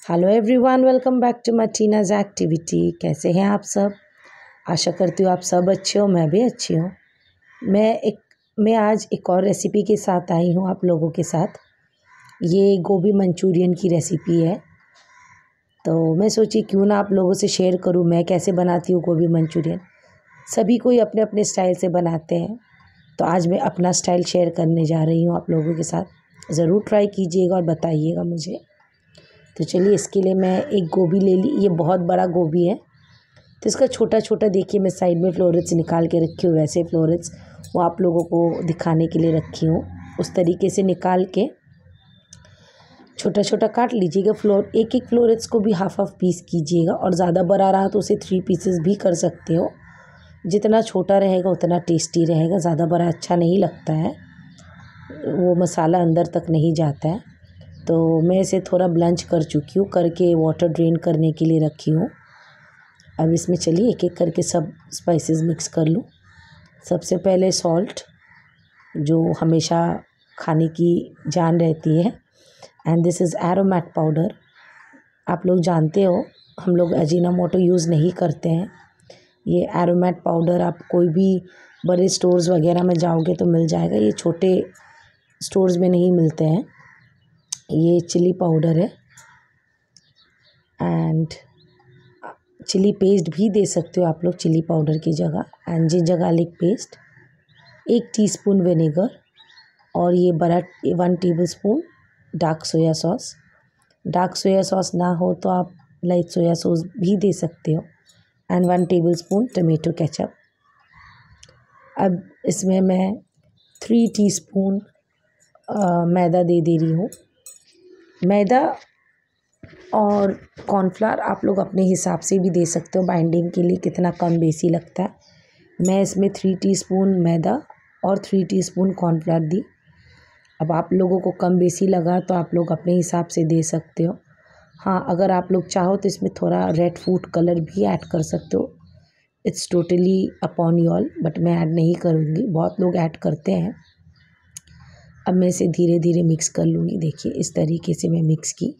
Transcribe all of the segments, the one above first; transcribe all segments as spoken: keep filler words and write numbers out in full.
Hello everyone, welcome back to Martina's activity. कैसे हैं आप सब? आशा करती हूँ आप सब अच्छे हो, मैं भी अच्छी हूँ। मैं एक मैं आज एक और रेसिपी के साथ आई हूँ आप लोगों के साथ। ये गोभी मंचूरियन की रेसिपी है, तो मैं सोची क्यों ना आप लोगों से शेयर करूँ मैं कैसे बनाती हूँ गोभी मंचूरियन। सभी कोई अपने अपने स्टाइल से बनाते हैं, तो आज मैं अपना स्टाइल शेयर करने जा रही हूँ आप लोगों के साथ। ज़रूर ट्राई कीजिएगा और बताइएगा मुझे। तो चलिए, इसके लिए मैं एक गोभी ले ली। ये बहुत बड़ा गोभी है, तो इसका छोटा छोटा देखिए मैं साइड में फ्लोरेट्स निकाल के रखी हूँ। वैसे फ्लोरेट्स वो आप लोगों को दिखाने के लिए रखी हूँ। उस तरीके से निकाल के छोटा छोटा काट लीजिएगा। फ्लोर एक एक फ्लोरेट्स को भी हाफ हाफ पीस कीजिएगा, और ज़्यादा बड़ा रहा तो उसे थ्री पीसेस भी कर सकते हो। जितना छोटा रहेगा उतना टेस्टी रहेगा। ज़्यादा बड़ा अच्छा नहीं लगता है, वो मसाला अंदर तक नहीं जाता है। तो मैं इसे थोड़ा ब्लंच कर चुकी हूँ, करके वाटर ड्रेन करने के लिए रखी हूँ। अब इसमें चलिए एक एक करके सब स्पाइसेस मिक्स कर लूँ। सबसे पहले सॉल्ट, जो हमेशा खाने की जान रहती है, and this is Aromat powder. आप लोग जानते हो हम लोग अजीनोमोटो यूज़ नहीं करते हैं। ये एरोमेट पाउडर आप कोई भी बड़े स्टोर्स वगैरह में जाओगे तो मिल जाएगा, ये छोटे स्टोर्स में नहीं मिलते हैं। ये चिली पाउडर है, एंड चिली पेस्ट भी दे सकते हो आप लोग चिली पाउडर की जगह। एंड जिंजर गार्लिक पेस्ट, एक टीस्पून विनेगर, और ये बड़ा one tablespoon dark soya sauce. Dark soya sauce ना हो तो आप लाइट सोया सॉस भी दे सकते हो। And one tablespoon tomato ketchup. अब इसमें मैं थ्री टीस्पून मैदा दे दे रही हूँ। मैदा और कॉर्नफ्लावर आप लोग अपने हिसाब से भी दे सकते हो, बाइंडिंग के लिए कितना कम बेसी लगता है। मैं इसमें थ्री टीस्पून मैदा और थ्री टीस्पून कॉर्नफ्लावर दी। अब आप लोगों को कम बेसी लगा तो आप लोग अपने हिसाब से दे सकते हो। हाँ, अगर आप लोग चाहो तो इसमें थोड़ा रेड फूड कलर भी ऐड कर सकते हो। It's totally upon you all, but मैं ऐड नहीं करूँगी, बहुत लोग ऐड करते हैं। अब मैं इसे धीरे धीरे मिक्स कर लूँगी। देखिए इस तरीके से मैं मिक्स की।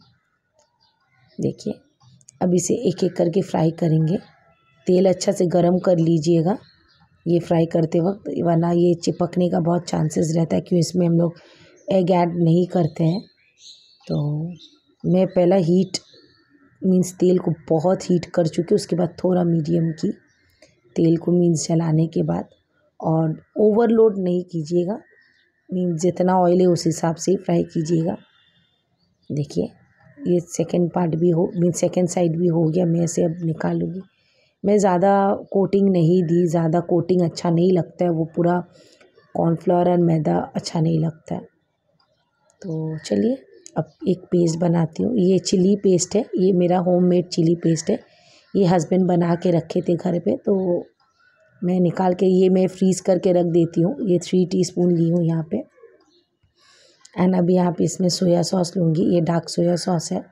देखिए अब इसे एक एक करके फ्राई करेंगे। तेल अच्छा से गरम कर लीजिएगा ये फ्राई करते वक्त, वरना ये चिपकने का बहुत चांसेस रहता है, क्यों इसमें हम लोग एग ऐड नहीं करते हैं। तो मैं पहला हीट मीन्स तेल को बहुत हीट कर चुकी, उसके बाद थोड़ा मीडियम की तेल को मीन्स जलाने के बाद, और ओवरलोड नहीं कीजिएगा। मीन्स जितना ऑयल है उस हिसाब से फ्राई कीजिएगा। देखिए ये सेकंड पार्ट भी हो मीन सेकंड साइड भी हो गया। मैं इसे अब निकालूंगी। मैं ज़्यादा कोटिंग नहीं दी, ज़्यादा कोटिंग अच्छा नहीं लगता है, वो पूरा कॉर्नफ्लावर और मैदा अच्छा नहीं लगता है। तो चलिए अब एक पेस्ट बनाती हूँ। ये चिली पेस्ट है, ये मेरा होममेड चिली पेस्ट है। ये हस्बैंड बना के रखे थे घर पे, तो मैं निकाल के ये मैं फ्रीज़ करके रख देती हूँ। ये थ्री टीस्पून ली हूँ यहाँ पे। एंड अब यहाँ पे इसमें सोया सॉस लूँगी। ये डार्क सोया सॉस है,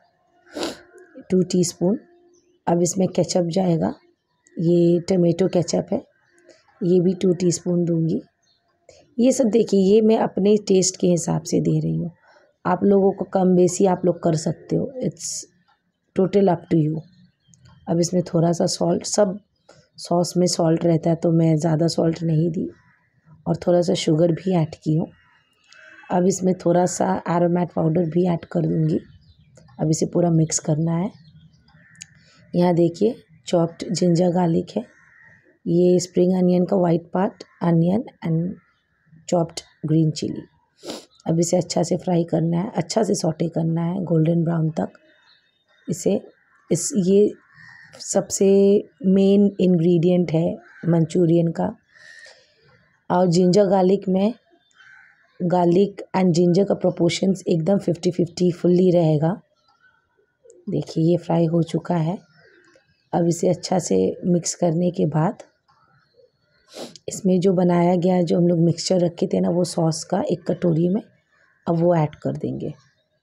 टू टीस्पून। अब इसमें केचप जाएगा, ये टमेटो केचप है, ये भी टू टीस्पून दूँगी। ये सब देखिए ये मैं अपने टेस्ट के हिसाब से दे रही हूँ। आप लोगों को कम बेसी आप लोग कर सकते हो, it's total up to you. अब इसमें थोड़ा सा सॉल्ट, सब सॉस में सॉल्ट रहता है तो मैं ज़्यादा सॉल्ट नहीं दी, और थोड़ा सा शुगर भी ऐड की हूँ। अब इसमें थोड़ा सा एरोमेट पाउडर भी ऐड कर दूँगी। अब इसे पूरा मिक्स करना है। यहाँ देखिए चॉप्ड जिंजर गार्लिक है, ये स्प्रिंग अनियन का white part, onion and chopped green chilli. अब इसे अच्छा से फ्राई करना है, अच्छा से सौटे करना है गोल्डन ब्राउन तक इसे। इस ये सबसे मेन इंग्रेडिएंट है मंचूरियन का। और जिंजर गार्लिक में गार्लिक एंड जिंजर का प्रोपोर्शंस एकदम फिफ्टी फिफ्टी फुल्ली रहेगा। देखिए ये फ्राई हो चुका है। अब इसे अच्छा से मिक्स करने के बाद इसमें जो बनाया गया, जो हम लोग मिक्सचर रखे थे ना, वो सॉस का एक कटोरी में अब वो ऐड कर देंगे।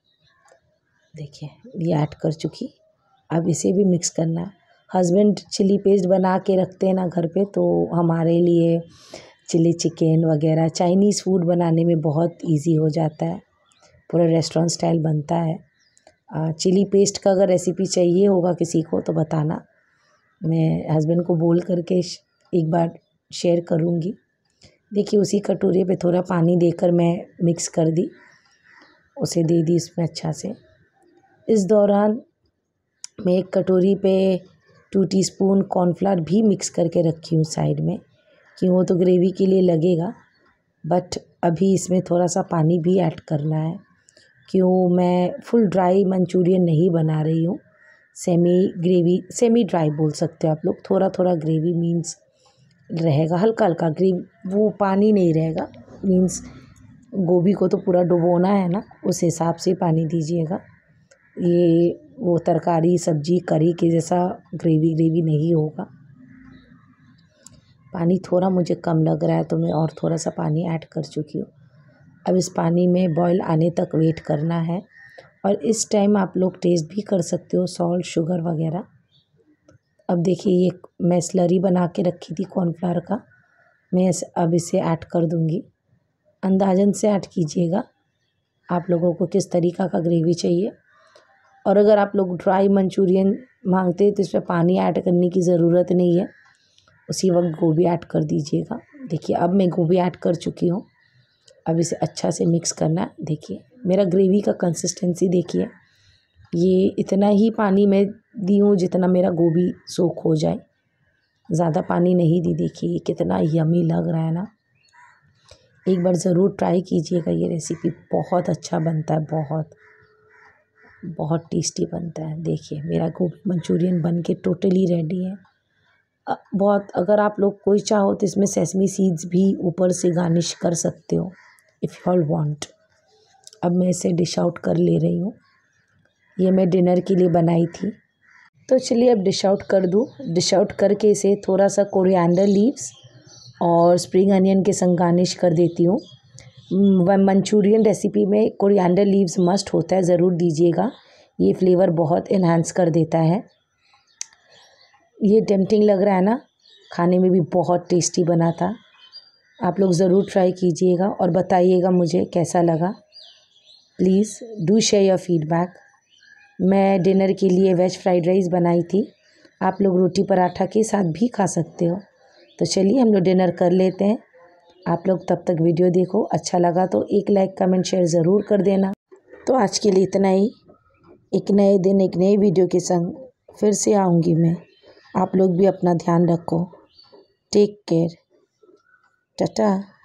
देखिए ये ऐड कर चुकी। अब इसे भी मिक्स करना है। हस्बैंड चिली पेस्ट बना के रखते हैं ना घर पे, तो हमारे लिए चिली चिकन वगैरह चाइनीज़ फूड बनाने में बहुत इजी हो जाता है, पूरा रेस्टोरेंट स्टाइल बनता है। चिली पेस्ट का अगर रेसिपी चाहिए होगा किसी को तो बताना, मैं हस्बैंड को बोल करके एक बार शेयर करूँगी। देखिए उसी कटोरे पे थोड़ा पानी देकर मैं मिक्स कर दी, उसे दे दी इसमें अच्छा से। इस दौरान मैं एक कटोरी पे टू टीस्पून कॉर्नफ्लावर भी मिक्स करके रखी हूँ साइड में, कि वो तो ग्रेवी के लिए लगेगा, बट अभी इसमें थोड़ा सा पानी भी ऐड करना है। क्यों, मैं फुल ड्राई मंचूरियन नहीं बना रही हूँ, सेमी ग्रेवी, सेमी ड्राई बोल सकते हो आप लोग। थोड़ा थोड़ा ग्रेवी मीन्स रहेगा, हल्का हल्का ग्रेवी, वो पानी नहीं रहेगा। मीन्स गोभी को तो पूरा डुबोना है ना, उस हिसाब से पानी दीजिएगा। ये वो तरकारी सब्जी करी के जैसा ग्रेवी ग्रेवी नहीं होगा। पानी थोड़ा मुझे कम लग रहा है तो मैं और थोड़ा सा पानी ऐड कर चुकी हूँ। अब इस पानी में बॉईल आने तक वेट करना है, और इस टाइम आप लोग टेस्ट भी कर सकते हो सॉल्ट शुगर वगैरह। अब देखिए ये मैं स्लरी बना के रखी थी कॉर्नफ्लावर का, मैं अब इसे ऐड कर दूँगी। अंदाजन से ऐड कीजिएगा आप लोगों को किस तरीक़ा का ग्रेवी चाहिए। और अगर आप लोग ड्राई मंचूरियन मांगते हैं तो इसमें पानी ऐड करने की ज़रूरत नहीं है, उसी वक्त गोभी ऐड कर दीजिएगा। देखिए अब मैं गोभी ऐड कर चुकी हूँ, अब इसे अच्छा से मिक्स करना है। देखिए मेरा ग्रेवी का कंसिस्टेंसी देखिए, ये इतना ही पानी मैं दी हूँ जितना मेरा गोभी सोख हो जाए, ज़्यादा पानी नहीं दी। देखिए ये कितना यमी लग रहा है ना, एक बार ज़रूर ट्राई कीजिएगा। ये रेसिपी बहुत अच्छा बनता है, बहुत बहुत टेस्टी बनता है। देखिए मेरा गोभी मंचूरियन बन के टोटली रेडी है। बहुत, अगर आप लोग कोई चाहो तो इसमें सेसमी सीड्स भी ऊपर से गार्निश कर सकते हो, इफ़ यू ऑल वांट। अब मैं इसे डिश आउट कर ले रही हूँ, ये मैं डिनर के लिए बनाई थी। तो चलिए अब डिश आउट कर दूँ। डिश आउट करके इसे थोड़ा सा कोरिएंडर लीव्स और स्प्रिंग अनियन के संग गार्निश कर देती हूँ। मंचूरियन रेसिपी में कोरिएंडर लीव्स मस्ट होता है, ज़रूर दीजिएगा, ये फ्लेवर बहुत इन्हांस कर देता है। ये टेम्पटिंग लग रहा है ना, खाने में भी बहुत टेस्टी बना था। आप लोग ज़रूर ट्राई कीजिएगा और बताइएगा मुझे कैसा लगा। Please do share your feedback. मैं डिनर के लिए वेज फ्राइड राइस बनाई थी, आप लोग रोटी पराठा के साथ भी खा सकते हो। तो चलिए हम लोग डिनर कर लेते हैं। आप लोग तब तक वीडियो देखो, अच्छा लगा तो एक लाइक कमेंट शेयर ज़रूर कर देना। तो आज के लिए इतना ही, एक नए दिन एक नई वीडियो के संग फिर से आऊँगी मैं। आप लोग भी अपना ध्यान रखो, टेक केयर, टाटा।